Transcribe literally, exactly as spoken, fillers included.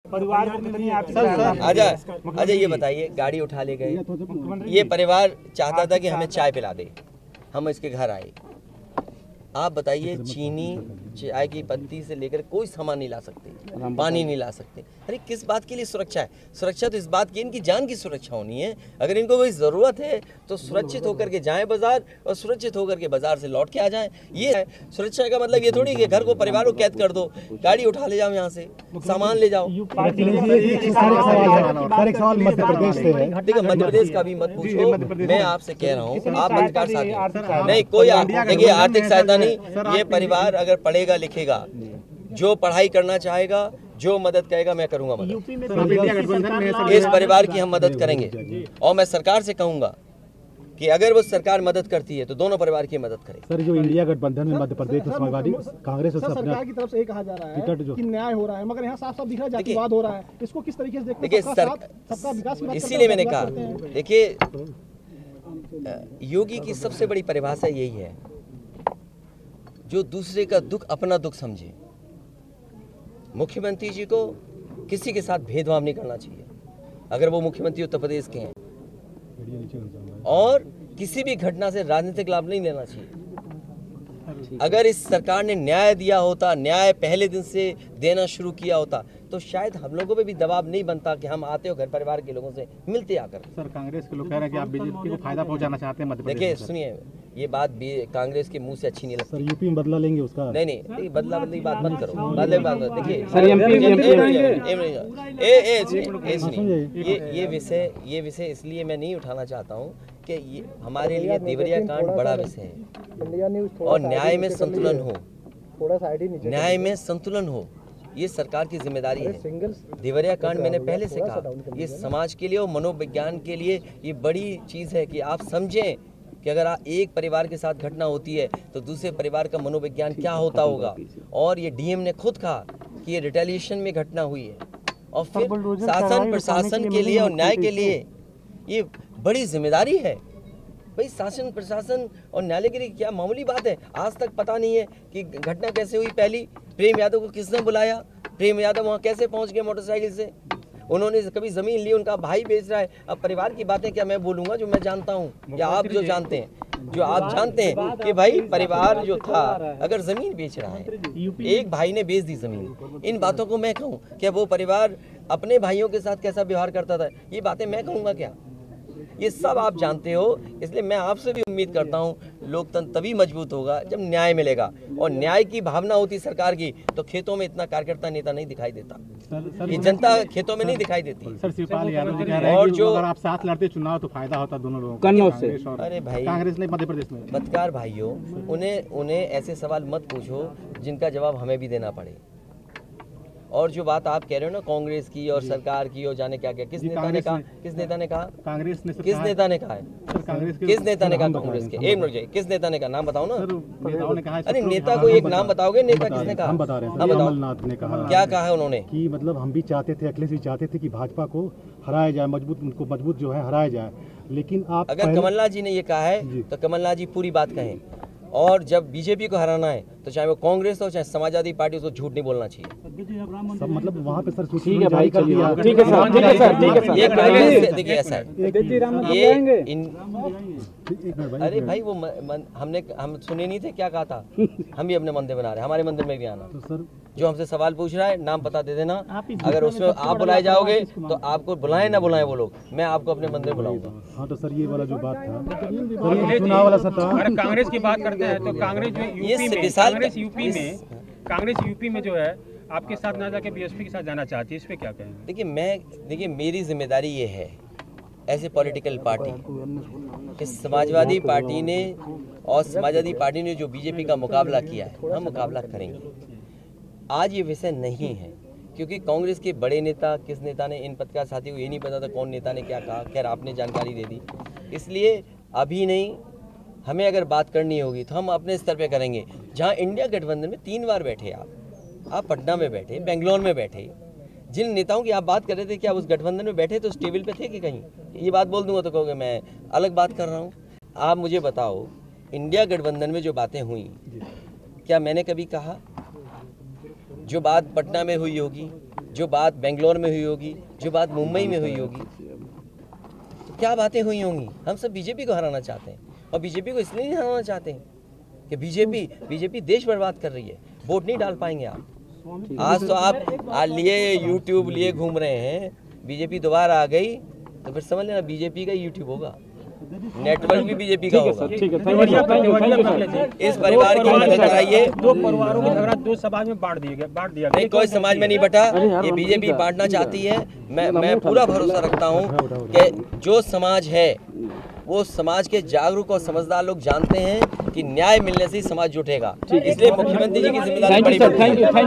परिवार को कितनी आपकी आजा आजा ये बताइए, गाड़ी उठा ले गए, ये परिवार चाहता था कि हमें चाय पिला दे, हम इसके घर आए। आप बताइए, चीनी चाय की पत्ती से लेकर कोई सामान नहीं ला सकते, पानी नहीं ला सकते। अरे किस बात के लिए सुरक्षा है? सुरक्षा तो इस बात की, इनकी जान की सुरक्षा होनी है। अगर इनको कोई ज़रूरत है तो सुरक्षित होकर के जाएं बाजार और सुरक्षित होकर के बाजार से लौट के आ जाएं। ये है सुरक्षा का मतलब। ये थोड़ी कि घर को, परिवार को कैद कर दो, गाड़ी उठा ले जाओ, यहाँ से सामान ले जाओ। देखिए मध्य प्रदेश का भी मत पूछो, मैं आपसे कह रहा हूँ, आप मध्यकार साथी नहीं, कोई देखिए आर्थिक सहायता नहीं। ये परिवार अगर पढ़ेगा लिखेगा, जो पढ़ाई करना चाहेगा, जो मदद कहेगा, मैं करूंगा मदद। इस परिवार की हम मदद करेंगे और मैं सरकार से कहूंगा कि अगर वो सरकार मदद करती है तो दोनों परिवार की मदद करें। सर, जो इंडिया गठबंधन में मध्य प्रदेश में समाजवादी कांग्रेस और सरकार की तरफ से ये कहा जा रहा है कि न्याय हो रहा है, मगर यहाँ साफ साफ दिख रहा है जातिवाद हो रहा है। इसको किस तरीके से देखते हैं? देखिए सबका विकास, इसीलिए मैंने कहा, देखिए योगी की सबसे बड़ी परिभाषा यही है, जो दूसरे का दुख अपना दुख समझे। मुख्यमंत्री जी को किसी के साथ भेदभाव नहीं करना चाहिए अगर वो मुख्यमंत्री उत्तर प्रदेश के हैं, और किसी भी घटना से राजनीतिक लाभ नहीं लेना चाहिए। अगर इस सरकार ने न्याय दिया होता, न्याय पहले दिन से देना शुरू किया होता, तो शायद हम लोगों पे भी दबाव नहीं बनता कि हम आते हो घर परिवार के लोगों से मिलते आकर। सर, कांग्रेस के लोग कह रहे हैं कि आप बीजेपी को फायदा पहुंचाना चाहते हैं मध्य प्रदेश। देखिए सुनिए, ये बात भी कांग्रेस के मुंह से अच्छी नहीं लगती। सर, यूपी में बदला लेंगे उसका? नहीं नहीं, नहीं बदला बदली की बात मत करो, बदले की बात मत। देखिए सर, ये ये विषय ये विषय इसलिए मैं नहीं उठाना चाहता हूँ कि ये हमारे लिए देवरिया कांड बड़ा विषय है और न्याय में संतुलन हो, न्याय में संतुलन हो, ये सरकार की जिम्मेदारी है। देवरिया कांड मैंने पहले से कहा, ये समाज के लिए और मनोविज्ञान के लिए ये बड़ी चीज़ है कि आप समझें कि अगर एक परिवार के साथ घटना होती है तो दूसरे परिवार का मनोविज्ञान क्या होता होगा। और ये डीएम ने खुद कहा कि ये रिटेलिएशन में घटना हुई है, और फिर शासन प्रशासन के लिए और न्याय के लिए ये बड़ी जिम्मेदारी है। भाई शासन प्रशासन और न्यायालय के लिए क्या मामूली बात है? आज तक पता नहीं है कि घटना कैसे हुई। पहली, प्रेम यादव को किसने बुलाया? प्रेम यादव वहाँ कैसे पहुँच गए मोटरसाइकिल से? उन्होंने कभी जमीन ली, उनका भाई बेच रहा है। अब परिवार की बातें क्या मैं बोलूँगा जो मैं जानता हूँ या आप जो जानते हैं, जो आप जानते हैं कि भाई परिवार जो था अगर जमीन बेच रहा है, एक भाई ने बेच दी जमीन, इन बातों को मैं कहूँ क्या वो परिवार अपने भाइयों के साथ कैसा व्यवहार करता था, ये बातें मैं कहूँगा क्या? ये सब आप जानते हो। इसलिए मैं आपसे भी उम्मीद करता हूँ लोकतंत्र तभी मजबूत होगा जब न्याय मिलेगा, और न्याय की भावना होती सरकार की तो खेतों में इतना कार्यकर्ता नेता नहीं दिखाई देता। सर, सर, ये जनता खेतों में नहीं दिखाई देती। सर, शिवपाल यादव जी कह रहे हैं और जो अगर आप साथ लड़ते चुनाव तो फायदा होता दोनों लोगों को। अरे भाई, कांग्रेस ने मध्य प्रदेश में पत्रकार भाइयों, उन्हें उन्हें ऐसे सवाल मत पूछो जिनका जवाब हमें भी देना पड़े। और जो बात आप कह रहे हो ना कांग्रेस की और सरकार की और जाने क्या क्या, किस नेता ने कहा? किस नेता ने कहा? कांग्रेस ने किस नेता ने कहा है? किस नेता ने कहा कांग्रेस के? एक मिनट, किस नेता ने कहा? नाम बताओ ना। अरे नेता को एक नाम बताओगे? नेता किसने कहा? हम बता रहे हैं। कमलनाथ ने कहा। क्या कहा है उन्होंने? कि मतलब हम भी चाहते थे, अखिलेश भी चाहते थे कि भाजपा को हराया जाए, मजबूत उनको मजबूत जो है हराया जाए, लेकिन आप अगर कमलनाथ जी ने ये कहा है तो कमलनाथ जी पूरी बात कहें। और जब बीजेपी को हराना है तो चाहे वो कांग्रेस हो चाहे समाजवादी पार्टी, उसको झूठ नहीं बोलना चाहिए। सब मतलब वहाँ पे सर ठीक है भाई, चलिए ठीक है सर, ठीक है सर, ठीक है सर। ये कांग्रेस देखिए ऐसा है, ये इन अरे भाई वो मन, हमने हम सुने नहीं थे क्या कहा था? हम भी अपने मंदिर बना रहे हैं, हमारे मंदिर में भी आना। तो सर जो हमसे सवाल पूछ रहा है नाम पता दे देना, अगर उसमें आप बुलाए जाओगे तो आपको बुलाएं ना बुलाएं वो लोग, मैं आपको अपने मंदिर बुलाऊंगा। हाँ तो सर ये वाला जो बात था चुनाव वाला सर था, कांग्रेस की बात करते हैं तो कांग्रेस जो यूपी में कांग्रेस यूपी में कांग्रेस यूपी में जो है आपके साथ ना जाके बीएसपी के साथ जाना चाहती है, इस पे क्या कहेंगे? देखिए मैं देखिए मेरी जिम्मेदारी ये है ऐसे पॉलिटिकल पार्टी, इस समाजवादी पार्टी ने और समाजवादी पार्टी ने जो बीजेपी का मुकाबला किया है, हम मुकाबला करेंगे। आज ये विषय नहीं है क्योंकि कांग्रेस के बड़े नेता, किस नेता ने, इन पत्रकार साथी को ये नहीं पता था कौन नेता ने क्या कहा, खैर आपने जानकारी दे दी, इसलिए अभी नहीं। हमें अगर बात करनी होगी तो हम अपने स्तर पे करेंगे। जहां इंडिया गठबंधन में तीन बार बैठे आप आप पटना में बैठे, बेंगलोर में बैठे, जिन नेताओं की आप बात कर रहे थे क्या उस गठबंधन में बैठे तो उस टेबल पे थे कि कहीं? ये बात बोल दूंगा तो कहोगे मैं अलग बात कर रहा हूँ। आप मुझे बताओ, इंडिया गठबंधन में जो बातें हुई, क्या मैंने कभी कहा जो बात पटना में हुई होगी जो बात बेंगलोर में हुई होगी, जो बात मुंबई में हुई होगी, तो क्या बातें हुई होंगी। हम सब बीजेपी को हराना चाहते हैं, और बीजेपी को इसलिए नहीं हराना चाहते हैं कि बीजेपी बीजेपी देश बर्बाद कर रही है। वोट नहीं डाल पाएंगे आप। आज तो आप आ लिए यूट्यूब लिए घूम रहे हैं, बीजेपी दोबारा आ गई तो फिर समझ लेना बीजेपी का यूट्यूब होगा, नेटवर्क भी बीजेपी का होगा। इस परिवार की मदद कराइए। दो परिवारों का झगड़ा दो समाज में बांट दिया गया बांट दिया नहीं, कोई समाज में नहीं बटा, ये बीजेपी बांटना चाहती है। मैं मैं पूरा भरोसा रखता हूँ कि जो समाज है वो समाज के जागरूक और समझदार लोग जानते हैं कि न्याय मिलने से ही समाज जुटेगा। इसलिए मुख्यमंत्री जी की जिम्मेदारी बड़ी।